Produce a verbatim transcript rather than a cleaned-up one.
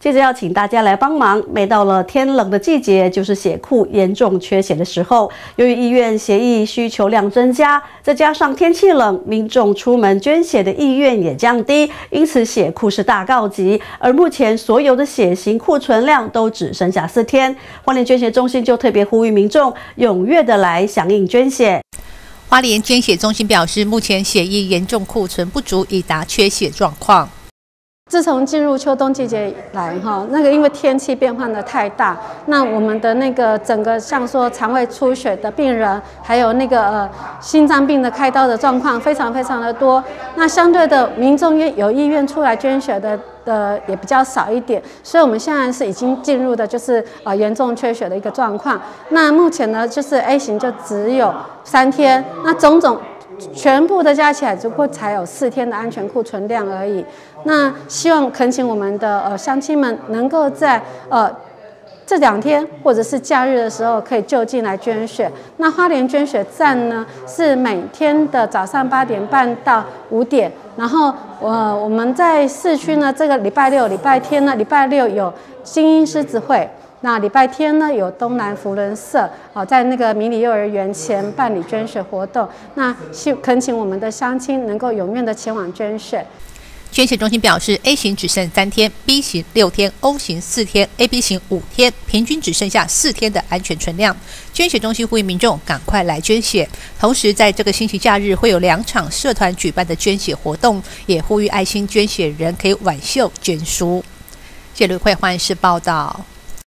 接着要请大家来帮忙。每到了天冷的季节，就是血库严重缺血的时候。由于医院血液需求量增加，再加上天气冷，民众出门捐血的意愿也降低，因此血库是大告急。而目前所有的血型库存量都只剩下四天，花莲捐血中心就特别呼吁民众踊跃的来响应捐血。 花莲捐血中心表示，目前血液严重库存不足，已达缺血状况。 自从进入秋冬季节以来，哈，那个因为天气变换的太大，那我们的那个整个像说肠胃出血的病人，还有那个呃心脏病的开刀的状况非常非常的多。那相对的，民众愿有意愿出来捐血的的也比较少一点，所以我们现在是已经进入的就是呃严重缺血的一个状况。那目前呢，就是 A 型就只有三天，那种种。全部的加起来，只不过才有四天的安全库存量而已。那希望恳请我们的呃乡亲们能够在呃这两天或者是假日的时候，可以就近来捐血。那花莲捐血站呢，是每天的早上八点半到五点。然后呃我们在市区呢，这个礼拜六、礼拜天呢，礼拜六有精英狮子会。那礼拜天呢，有东南福伦社啊，在那个迷你幼儿园前办理捐血活动。那希恳请我们的乡亲能够踊跃的前往捐血。 捐血中心表示 ，A 型只剩三天 ，B 型六天 ，O 型四天 ，A B 型五天，平均只剩下四天的安全存量。捐血中心呼吁民众赶快来捐血。同时，在这个星期假日会有两场社团举办的捐血活动，也呼吁爱心捐血人可以挽袖捐书。谢吕慧环视报道。